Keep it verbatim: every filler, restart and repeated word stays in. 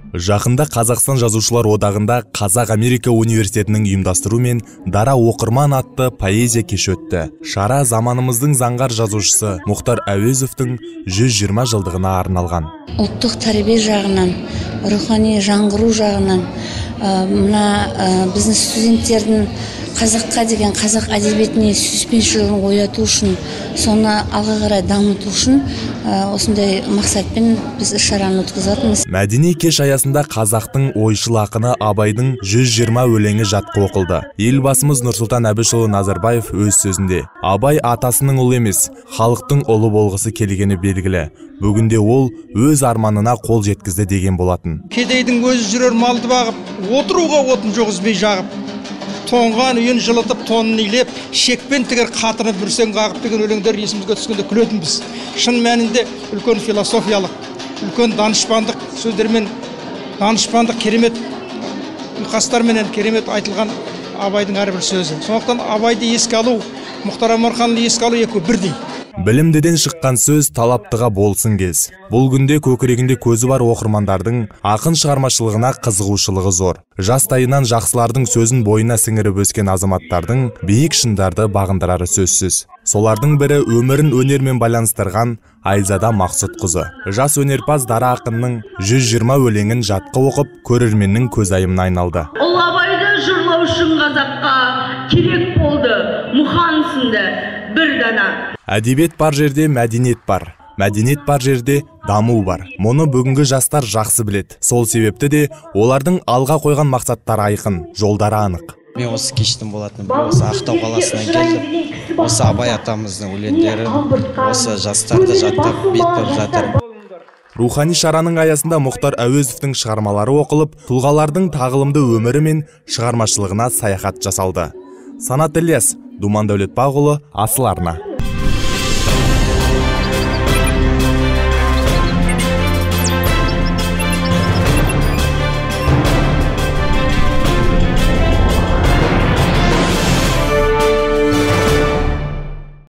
Жақында Қазақстан жазушылар одағында Қазақ Америка университетінің ұйымдастыруымен Дара оқырман атты поэзия кеші өтті. Шара заманымыздың заңғар жазушысы Мұхтар Әуезовтің жүз жиырма жылдығына арналған. Ұлттық тәрбие жағынан, рухани жаңғыру жағынан, мына біздің студенттердің қазаққа деген, қазақ әдебиетіне сүйіспеншілігін ояту үшін, соны алға қарай дамыту үшін осындай мақсатпен біз іс-шараны өткізатынбыз. Мәдени кеш аясында қазақтың ойшыл ақыны Абайдың жүз жиырма өлеңі жатқа оқылды. Елбасымыз Нұрсұлтан Әбішұлы Назарбаев өз сөзінде Абай атасының ұлы емес, халықтың ұлы болғысы келгені белгілі. Бүгінде ол өз арманына қол жеткізді деген болатын. Кедейдің өзі жүрер малды бағып, отыруға отын жоғызбей жағып, тоңған үйін жылытып, тонын илеп, шекпен тігер қатыны бүрсең қағып деген өлеңдер есімізге түскенде күлетінбіз. Шын мәнінде үлкен философиялық, үлкен данышпандық сөздермен, данышпандық керемет ұйқастарменен керемет айтылған Абайдың әрбір сөзі. Сондықтан Абайды еске алу, Мұхтар Омарханды еске алу екеуі бірдей. Білімдіден шыққан сөз талаптыға болсын кез. Бұл күнде көкірегінде көзі бар оқырмандардың ақын шығармашылығына қызығушылығы зор. Жастайынан жақсылардың сөзін бойына сіңіріп өскен азаматтардың биік шыңдарды бағындырары сөзсіз. Солардың бірі өмірін өнермен байланыстырған Айзада Мақсұтқызы. Жас өнерпаз Дара ақынның жүз жиырма өлеңін жатқа оқып, көрерменнің көзайымына айналды. Ол Абайды жырлау үшін қазаққа керек болды, мұхан сынды бір дана. Әдебиет бар жерде мәдениет бар. Мәдениет бар жерде даму бар. Мұны бүгінгі жастар жақсы білет. Сол себепті де олардың алға қойған мақсаттары айқын, жолдары анық. Мен осы кештің болатын, осы Ақтау қаласынан келдім. Осы Абай атамыздың өлеңдерін, осы жастарды жаттап бет бұрып жатыр. Рухани шараның аясында Мұхтар Әуезовтің шығармалары оқылып, тұлғалардың тағылымды өмірі мен шығармашылығына саяхат жасалды. Санат Ілияс, Думан Дәулетбақұлы, Асыл арна.